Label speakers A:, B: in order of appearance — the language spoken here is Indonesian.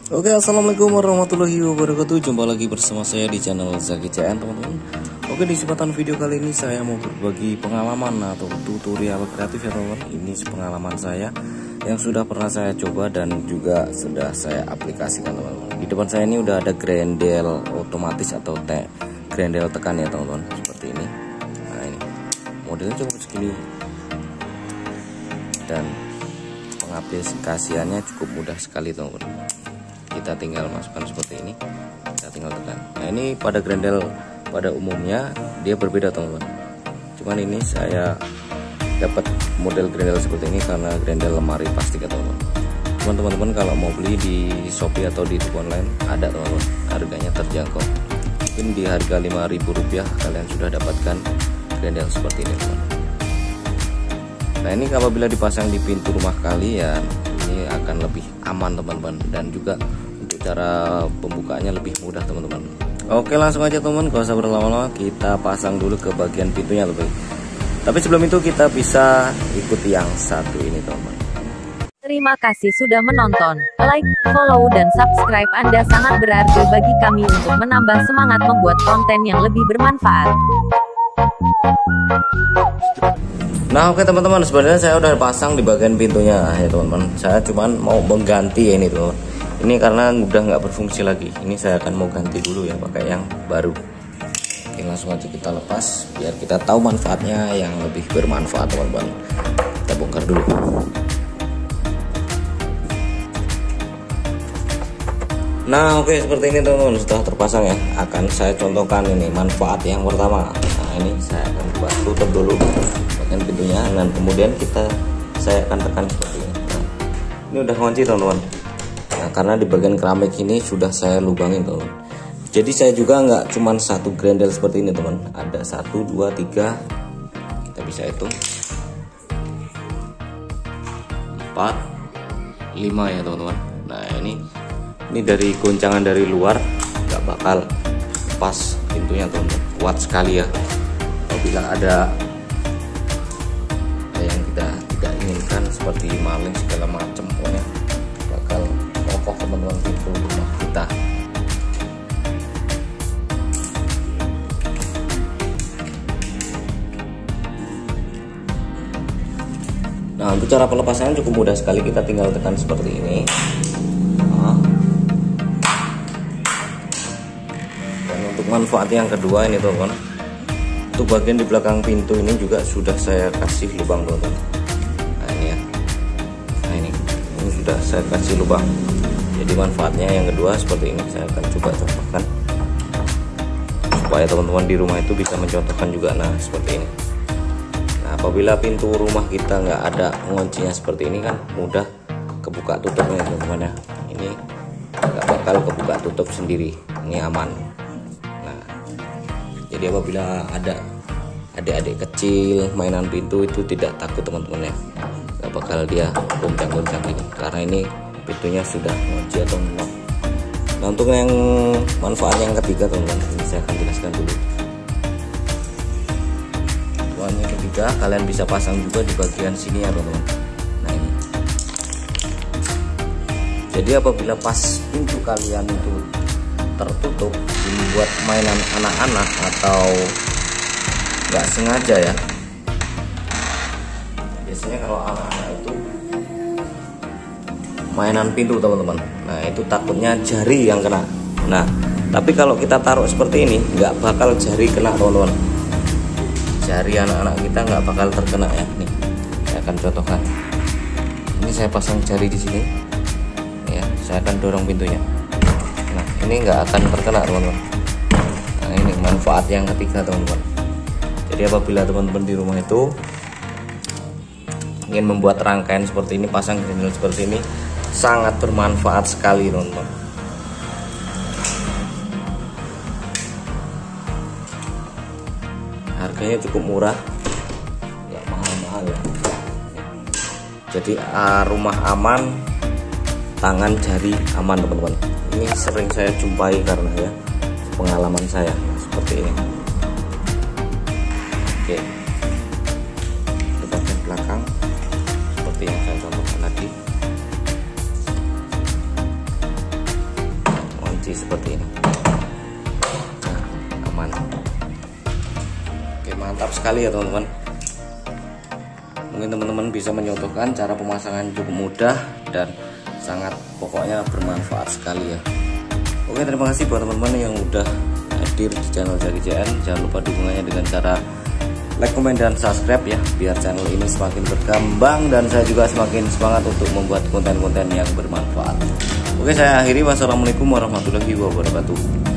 A: Oke, assalamualaikum warahmatullahi wabarakatuh. Jumpa lagi bersama saya di channel Zaki CN, teman-teman. Oke, di kesempatan video kali ini saya mau berbagi pengalaman atau tutorial kreatif ya teman-teman. Ini pengalaman saya yang sudah pernah saya coba dan juga sudah saya aplikasikan teman-teman. Di depan saya ini udah ada grendel otomatis atau grendel tekan ya teman-teman, seperti ini. Nah, ini modelnya cukup segini dan pengaplikasiannya cukup mudah sekali teman-teman. Kita tinggal masukkan seperti ini, kita tinggal tekan. Nah, ini pada grendel pada umumnya dia berbeda teman-teman, cuman ini saya dapat model grendel seperti ini karena grendel lemari plastik ya teman-teman. Cuman teman-teman kalau mau beli di Shopee atau di toko online ada teman-teman, harganya terjangkau, mungkin di harga Rp5.000 kalian sudah dapatkan grendel seperti ini teman-teman. Nah, ini apabila dipasang di pintu rumah kalian ini akan lebih aman teman-teman, dan juga untuk cara pembukaannya lebih mudah teman-teman. Oke, langsung aja teman, gak usah berlama-lama, kita pasang dulu ke bagian pintunya lebih. Tapi sebelum itu kita bisa ikuti yang satu ini teman-teman.
B: Terima kasih sudah menonton. Like, follow, dan subscribe Anda sangat berarti bagi kami untuk menambah semangat membuat konten yang lebih bermanfaat.
A: Nah, oke teman-teman, sebenarnya saya udah pasang di bagian pintunya ya teman-teman. Saya cuman mau mengganti ya ini teman-teman. Ini karena udah nggak berfungsi lagi. Ini saya akan mau ganti dulu ya pakai yang baru. Oke, langsung aja kita lepas biar kita tahu manfaatnya yang lebih bermanfaat teman-teman. Kita bongkar dulu. Nah, oke, seperti ini teman-teman, setelah terpasang ya. Akan saya contohkan ini manfaat yang pertama. Nah, ini saya akan buat tutup dulu bagian pintunya, dan kemudian saya akan tekan seperti ini. Nah, ini udah kunci teman-teman. Nah, karena di bagian keramik ini sudah saya lubangin teman. Jadi saya juga nggak cuman satu grendel seperti ini teman. Ada 1, 2, 3. Kita bisa hitung 4, 5 ya teman-teman. Nah, ini dari goncangan dari luar nggak bakal pas pintunya teman-teman. Kuat sekali ya. Apabila ada yang kita tidak inginkan seperti maling segala macam, pokoknya bakal kokoh teman-teman pintu rumah kita. Nah, untuk cara pelepasannya cukup mudah sekali, kita tinggal tekan seperti ini. Nah, dan untuk manfaat yang kedua ini teman-teman, untuk bagian di belakang pintu ini juga sudah saya kasih lubang teman-teman. Nah, ini ya. Nah, ini sudah saya kasih lubang. Jadi manfaatnya yang kedua seperti ini, saya akan coba contohkan supaya teman-teman di rumah itu bisa mencontohkan juga. Nah, seperti ini. Nah, apabila pintu rumah kita nggak ada kuncinya seperti ini kan mudah kebuka tutupnya teman-teman ya. Ini nggak bakal kebuka tutup sendiri, ini aman. Nah, jadi apabila ada adik-adik kecil mainan pintu itu tidak takut teman-teman ya, nggak bakal dia goncang-goncang ini karena ini pintunya sudah kunci atau lock. Nah, untuk yang manfaat yang ketiga teman-teman, ini saya akan jelaskan dulu. Yang ketiga, kalian bisa pasang juga di bagian sini ya teman-teman. Nah, ini jadi apabila pas pintu kalian itu tertutup, ini buat mainan anak-anak atau nggak sengaja ya, biasanya kalau anak-anak itu mainan pintu teman-teman, nah itu takutnya jari yang kena. Nah, tapi kalau kita taruh seperti ini nggak bakal jari kena teman-teman. Jari anak-anak kita nggak bakal terkena ya. Nih, saya akan contohkan. Ini saya pasang jari di sini ya, saya akan dorong pintunya. Nah, ini nggak akan terkena teman-teman. Nah, ini manfaat yang ketiga teman-teman. Jadi apabila teman-teman di rumah itu ingin membuat rangkaian seperti ini, pasang grendel seperti ini, sangat bermanfaat sekali teman-teman. Harganya cukup murah, nggak mahal-mahal ya. Jadi rumah aman, tangan jari aman teman-teman. Ini sering saya jumpai karena ya pengalaman saya seperti ini. Oke, itu bagian belakang seperti yang saya contohkan tadi. seperti ini. Nah, aman. Oke, mantap sekali ya teman-teman. Mungkin teman-teman bisa menyontohkan cara pemasangan cukup mudah dan sangat pokoknya bermanfaat sekali ya. Oke, terima kasih buat teman-teman yang udah hadir di channel Zaki JN. Jangan lupa dukungannya dengan cara like, komen, dan subscribe ya, biar channel ini semakin berkembang dan saya juga semakin semangat untuk membuat konten-konten yang bermanfaat. Oke, saya akhiri. Wassalamualaikum warahmatullahi wabarakatuh.